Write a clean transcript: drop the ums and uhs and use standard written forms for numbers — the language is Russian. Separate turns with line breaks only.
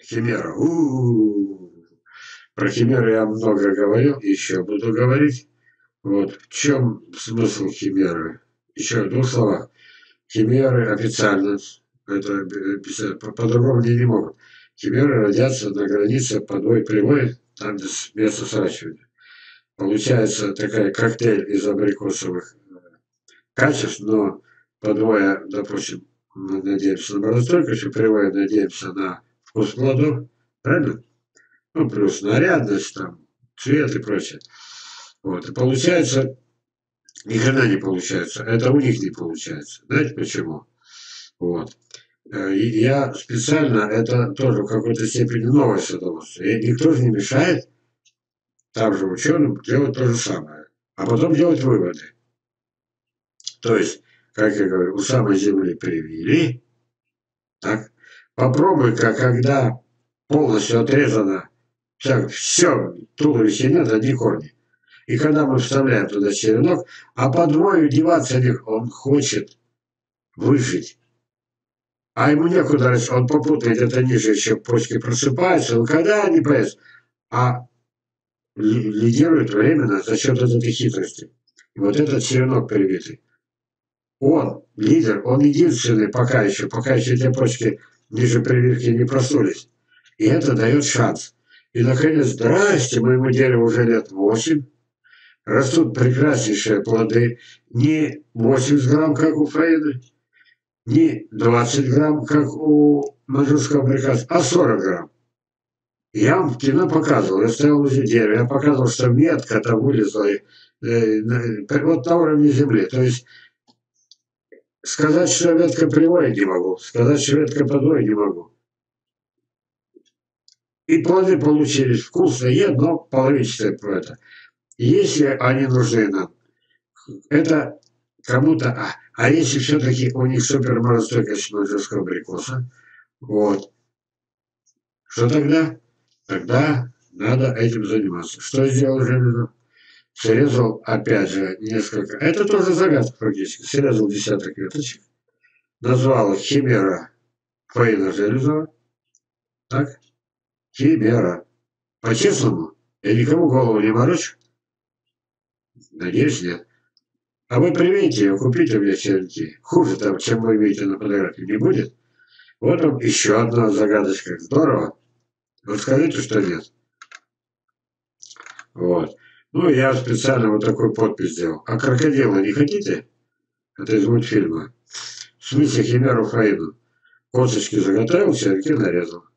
Химера. Про химеры я много говорил, еще буду говорить. Вот в чем смысл химеры? Еще в двух словах. Химеры официально, это по-другому не могут. Химеры родятся на границе подвой прямой, там где место сращивания. Получается такая коктейль из абрикосовых качеств, но подвое, допустим, мы надеемся на морозостойкость, прямое надеемся на вкус плодов, правильно? Ну, плюс нарядность, там, цвет и прочее. Вот. И получается, никогда не получается. Это у них не получается. Знаете почему? Вот. И я специально, это тоже в какой-то степени новое удовольствие. И никто же не мешает там же ученым делать то же самое. А потом делать выводы. То есть, как я говорю, у самой Земли привили, так? Попробуй-ка, когда полностью отрезано все, туловище нет, одни корни. И когда мы вставляем туда черенок, а по двое деваться он хочет выжить. А ему некуда, он попутает это ниже, еще почки просыпаются, но когда они появятся, а лидирует временно за счет этой хитрости. И вот этот черенок привитый, он лидер, он единственный пока еще эти почки ниже прививки не проснулись. И это дает шанс. И, наконец, здрасте, моему дереву уже лет 8. Растут прекраснейшие плоды. Не 80 грамм, как у Фаины, не 20 грамм, как у маньчжурского абрикоса, а 40 грамм. Я вам в кино показывал, я стоял возле дерева, я показывал, что ветка там вылезла вот на уровне земли. То есть сказать, что ветка прямая, не могу, сказать, что ветка подвой, не могу. И плоды получились вкусные, но половинчатые это. Если они нужны нам, это кому-то... А если все-таки у них суперморозостойкость маньчжурского абрикоса, вот, что тогда? Тогда надо этим заниматься. Что сделал железо? Срезал, опять же, несколько... Это тоже загадка практически. Срезал десяток веточек, назвал их химера Фаина Железова. Так? Химера. По-честному, я никому голову не морочу. Надеюсь, нет. А вы примите ее, купите у меня черенки. Хуже там, чем вы видите на фотографии, не будет. Вот вам еще одна загадочка. Здорово. Вот скажите, что нет. Вот. Ну, я специально вот такую подпись сделал. А крокодила не хотите? Это из мультфильма. В смысле химеру Фаину. Косточки заготовил, черенки нарезал.